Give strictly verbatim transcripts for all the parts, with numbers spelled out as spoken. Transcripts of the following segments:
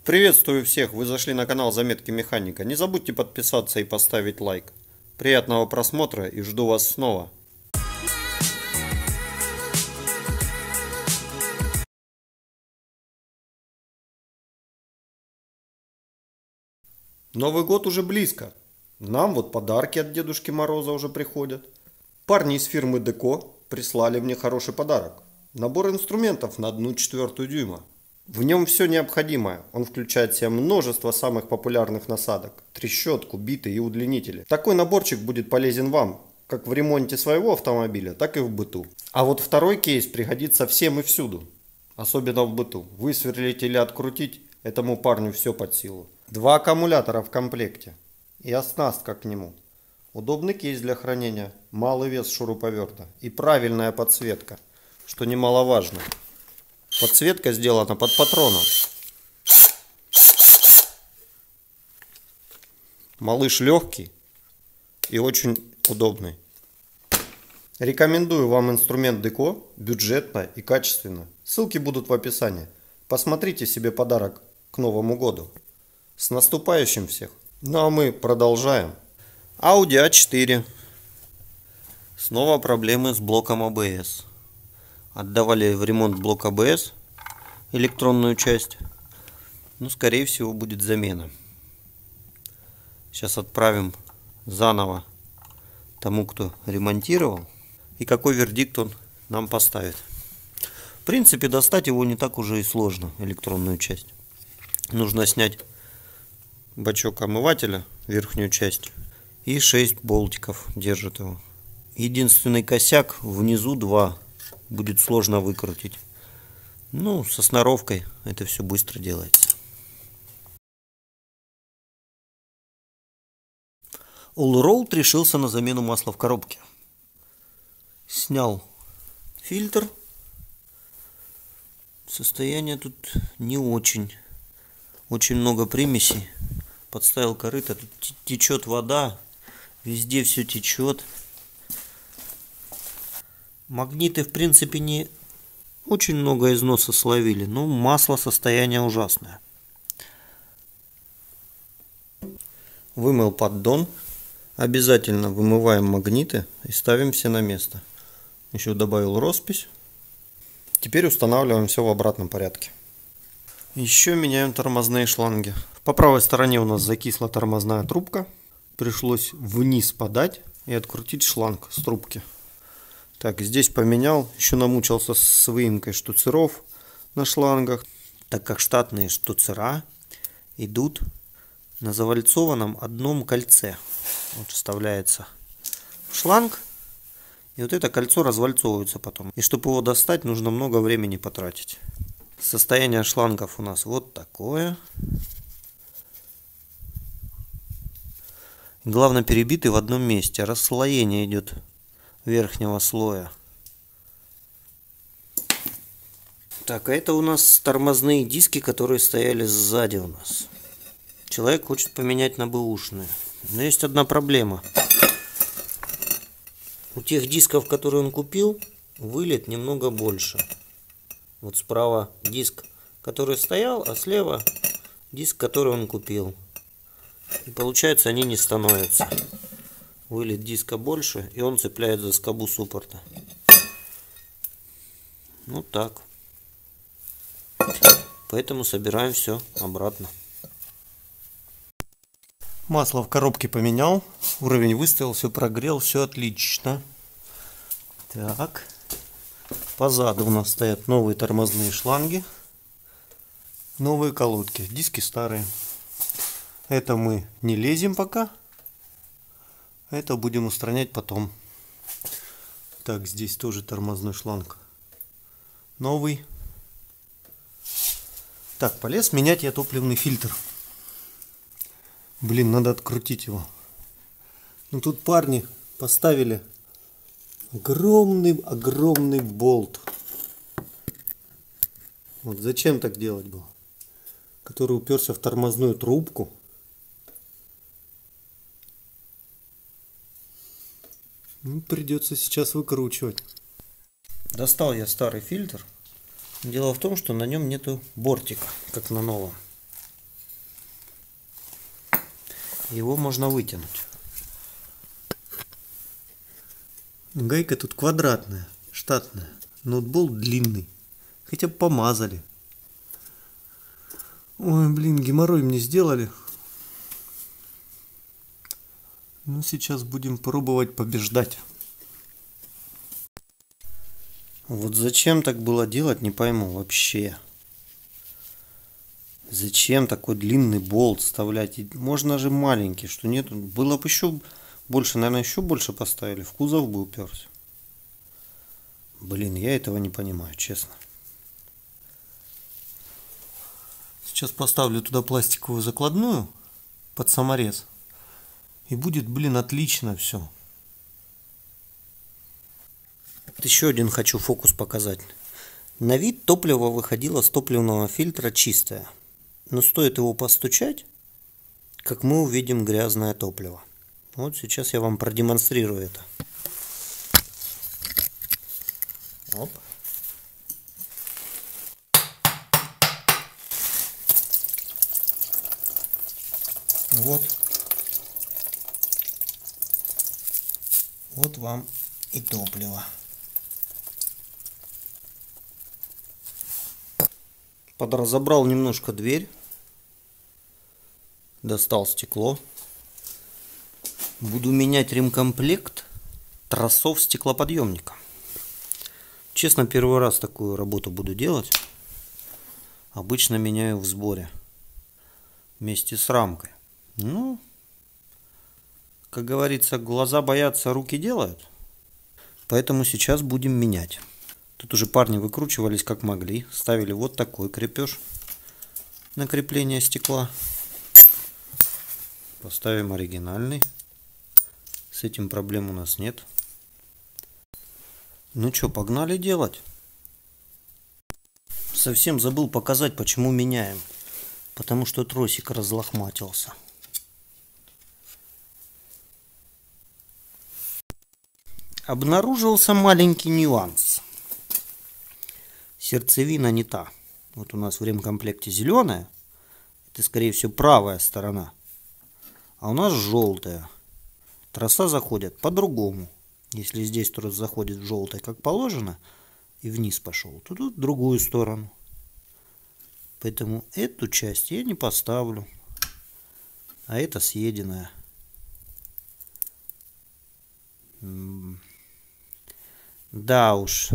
Приветствую всех! Вы зашли на канал Заметки Механика. Не забудьте подписаться и поставить лайк. Приятного просмотра и жду вас снова. Новый год уже близко. Нам вот подарки от Дедушки Мороза уже приходят. Парни из фирмы Деко прислали мне хороший подарок. Набор инструментов на одну четвертую дюйма. В нем все необходимое. Он включает в себя множество самых популярных насадок. Трещотку, биты и удлинители. Такой наборчик будет полезен вам, как в ремонте своего автомобиля, так и в быту. А вот второй кейс пригодится всем и всюду. Особенно в быту. Высверлить или открутить этому парню все под силу. Два аккумулятора в комплекте. И оснастка к нему. Удобный кейс для хранения. Малый вес шуруповерта. И правильная подсветка, что немаловажно. Подсветка сделана под патроном. Малыш легкий и очень удобный. Рекомендую вам инструмент Деко бюджетно и качественно. Ссылки будут в описании. Посмотрите себе подарок к Новому году. С наступающим всех! Ну а мы продолжаем. Audi а четыре. Снова проблемы с блоком а бэ эс. Отдавали в ремонт блок а бэ эс, электронную часть. Ну, скорее всего, будет замена. Сейчас отправим заново тому, кто ремонтировал. И какой вердикт он нам поставит. В принципе, достать его не так уже и сложно, электронную часть. Нужно снять бачок омывателя, верхнюю часть. И шесть болтиков держит его. Единственный косяк внизу два. Будет сложно выкрутить. Ну, со сноровкой это все быстро делается. Allroad решился на замену масла в коробке. Снял фильтр. Состояние тут не очень. Очень много примесей. Подставил корыто. Тут течет вода. Везде все течет. Магниты, в принципе, не очень много износа словили, но масло состояние ужасное. Вымыл поддон. Обязательно вымываем магниты и ставим все на место. Еще добавил роспись. Теперь устанавливаем все в обратном порядке. Еще меняем тормозные шланги. По правой стороне у нас закисла тормозная трубка. Пришлось вниз подать и открутить шланг с трубки. Так, здесь поменял. Еще намучился с выемкой штуцеров на шлангах. Так как штатные штуцера идут на завальцованном одном кольце. Вот вставляется шланг. И вот это кольцо развальцовывается потом. И чтобы его достать, нужно много времени потратить. Состояние шлангов у нас вот такое. Главное, перебиты в одном месте. Расслоение идет верхнего слоя. Так, а это у нас тормозные диски, которые стояли сзади у нас. Человек хочет поменять на бэушные. Но есть одна проблема. У тех дисков, которые он купил, вылет немного больше. Вот справа диск, который стоял, а слева диск, который он купил. И получается, они не становятся. Вылет диска больше, и он цепляет за скобу суппорта. Ну так. Поэтому собираем все обратно. Масло в коробке поменял. Уровень выставил, все прогрел, все отлично. Так. Позаду у нас стоят новые тормозные шланги. Новые колодки. Диски старые. Это мы не лезем пока. Это будем устранять потом. Так, здесь тоже тормозной шланг. Новый. Так, полез менять я топливный фильтр. Блин, надо открутить его. Ну тут парни поставили огромный-огромный болт. Вот зачем так делать было? Который уперся в тормозную трубку. Ну, придется сейчас выкручивать. Достал я старый фильтр. Дело в том, что на нем нету бортика, как на новом. Его можно вытянуть. Гайка тут квадратная, штатная. Ноутбол длинный. Хотя бы помазали. Ой, блин, геморрой мне сделали. Ну, сейчас будем пробовать побеждать. Вот зачем так было делать, не пойму вообще. Зачем такой длинный болт вставлять? Можно же маленький, что нет. Было бы еще больше, наверное, еще больше поставили. В кузов бы уперся. Блин, я этого не понимаю, честно. Сейчас поставлю туда пластиковую закладную под саморез. И будет, блин, отлично все. Еще один хочу фокус показать. На вид топливо выходило с топливного фильтра чистое. Но стоит его постучать, как мы увидим грязное топливо. Вот сейчас я вам продемонстрирую это. Оп. Вот. Вот вам и топливо. Подразобрал немножко дверь. Достал стекло. Буду менять ремкомплект тросов стеклоподъемника. Честно, первый раз такую работу буду делать. Обычно меняю в сборе. Вместе с рамкой. Ну, как говорится, глаза боятся, руки делают. Поэтому сейчас будем менять. Тут уже парни выкручивались как могли. Ставили вот такой крепеж на крепление стекла. Поставим оригинальный. С этим проблем у нас нет. Ну что, погнали делать. Совсем забыл показать, почему меняем. Потому что тросик разлохматился. Обнаружился маленький нюанс. Сердцевина не та. Вот у нас в ремкомплекте зеленая. Это, скорее всего, правая сторона. А у нас желтая. Троса заходят по-другому. Если здесь трос заходит в желтой, как положено, и вниз пошел, то тут в другую сторону. Поэтому эту часть я не поставлю. А это съеденная. Да уж.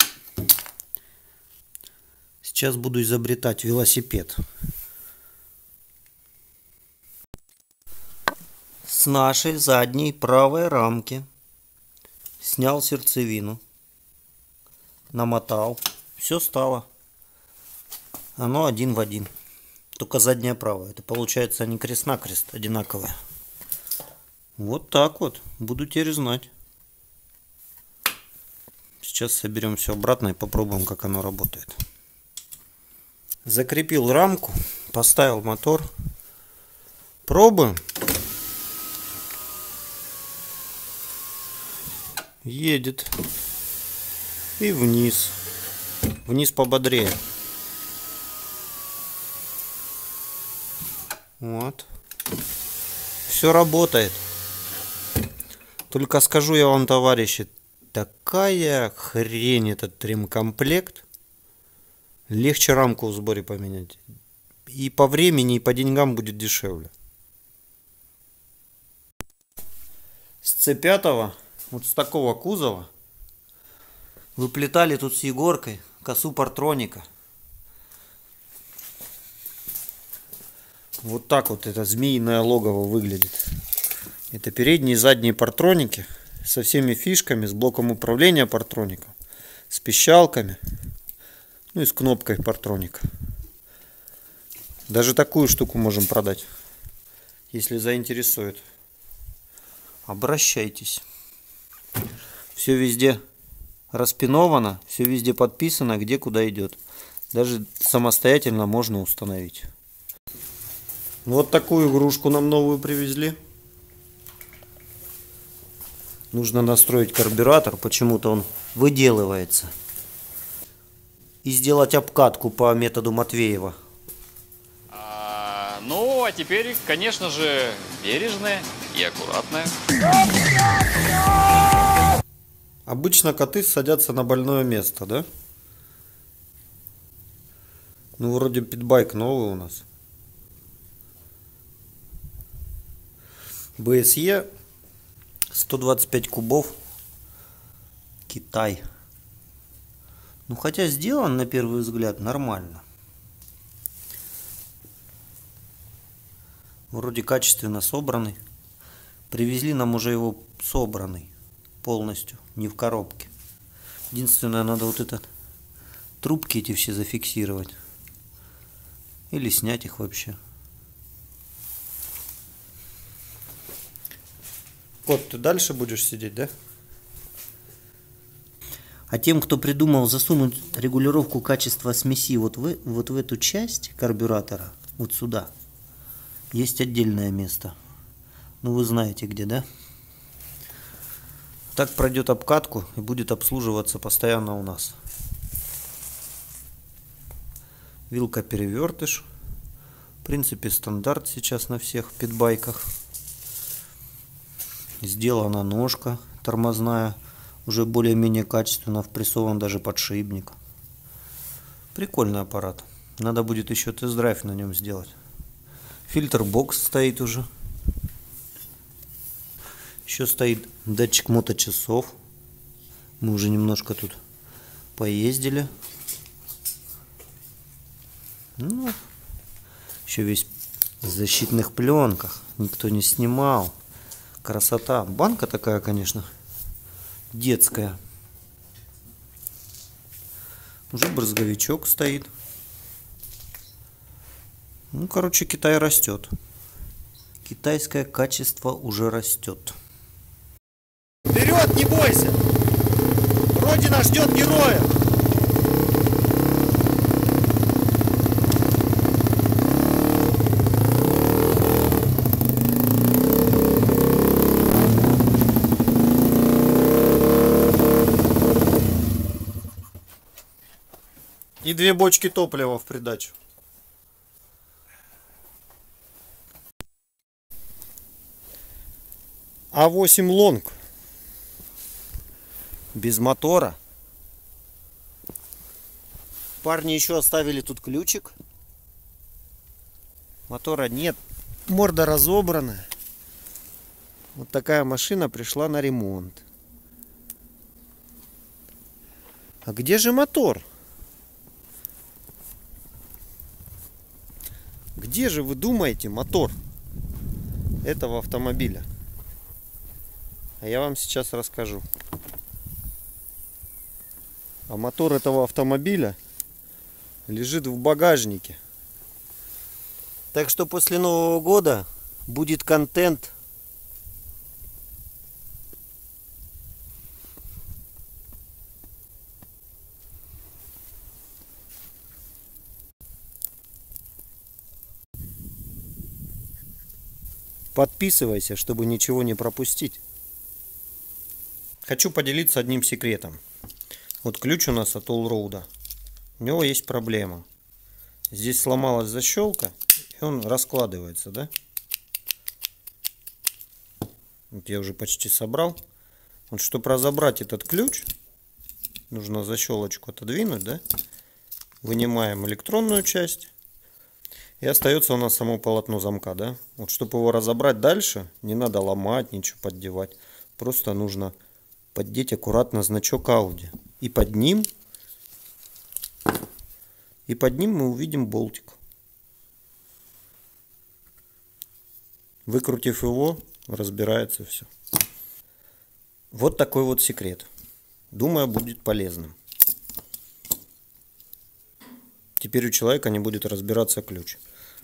Сейчас буду изобретать велосипед. С нашей задней правой рамки снял сердцевину. Намотал. Все стало. Оно один в один. Только задняя правая. Это получается не крест-накрест одинаковая. Вот так вот. Буду теперь знать. Сейчас соберем все обратно и попробуем, как оно работает. Закрепил рамку. Поставил мотор. Пробуем. Едет. И вниз. Вниз пободрее. Вот. Все работает. Только скажу я вам, товарищи, такая хрень этот ремкомплект. Легче рамку в сборе поменять. И по времени, и по деньгам будет дешевле. С цэ пять, вот с такого кузова, выплетали тут с Егоркой косу партроника. Вот так вот это змеиное логово выглядит. Это передние и задние партроники со всеми фишками, с блоком управления партроника, с пищалками, ну и с кнопкой партроника. Даже такую штуку можем продать, если заинтересует. Обращайтесь. Все везде распиновано, все везде подписано, где куда идет. Даже самостоятельно можно установить. Вот такую игрушку нам новую привезли. Нужно настроить карбюратор, почему-то он выделывается. И сделать обкатку по методу Матвеева. А, ну, а теперь, конечно же, бережное и аккуратное. Обычно коты садятся на больное место, да? Ну, вроде питбайк новый у нас. бэ эс е сто двадцать пять кубов. Китай. Ну, хотя сделан на первый взгляд нормально. Вроде качественно собранный. Привезли нам уже его собранный. Полностью. Не в коробке. Единственное, надо вот это... Трубки эти все зафиксировать. Или снять их вообще. Кот, ты дальше будешь сидеть, да? А тем, кто придумал засунуть регулировку качества смеси вот в, вот в эту часть карбюратора, вот сюда, есть отдельное место. Ну, вы знаете где, да? Так пройдет обкатку и будет обслуживаться постоянно у нас. Вилка-перевертыш. В принципе, стандарт сейчас на всех питбайках. Сделана ножка тормозная. Уже более-менее качественно. Впрессован даже подшипник. Прикольный аппарат. Надо будет еще тест-драйв на нем сделать. Фильтр-бокс стоит уже. Еще стоит датчик моточасов. Мы уже немножко тут поездили. Ну, еще весь в защитных пленках. Никто не снимал. Красота. Банка такая, конечно, детская. Уже брызговичок стоит. Ну, короче, Китай растет. Китайское качество уже растет. Вперед, не бойся! Родина ждет героя! И две бочки топлива в придачу. а восемь лонг. Без мотора. Парни еще оставили тут ключик. Мотора нет. Морда разобрана. Вот такая машина пришла на ремонт. А где же мотор? Где же, вы думаете, мотор этого автомобиля? А я вам сейчас расскажу. А мотор этого автомобиля лежит в багажнике. Так что после Нового года будет контент. Подписывайся, чтобы ничего не пропустить. Хочу поделиться одним секретом. Вот ключ у нас от Allroad. У него есть проблема. Здесь сломалась защелка, и он раскладывается, да? Вот я уже почти собрал. Вот чтобы разобрать этот ключ, нужно защелочку отодвинуть, да? Вынимаем электронную часть. И остается у нас само полотно замка, да? Вот чтобы его разобрать дальше, не надо ломать, ничего поддевать. Просто нужно поддеть аккуратно значок Audi. И под ним, и под ним мы увидим болтик. Выкрутив его, разбирается все. Вот такой вот секрет. Думаю, будет полезным. Теперь у человека не будет разбираться ключ.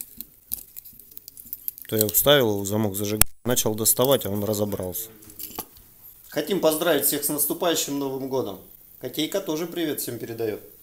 То я вставил его в замок зажигания, начал доставать, а он разобрался. Хотим поздравить всех с наступающим Новым годом. Котейка тоже привет всем передает.